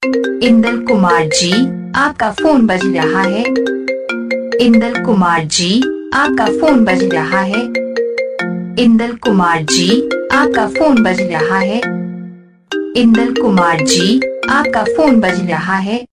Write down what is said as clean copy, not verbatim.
इंदल कुमार जी, आपका फोन बज रहा है। इंदल कुमार जी, आपका फोन बज रहा है। इंदल कुमार जी, आपका फोन बज रहा है। इंदल कुमार जी, आपका फोन बज रहा है।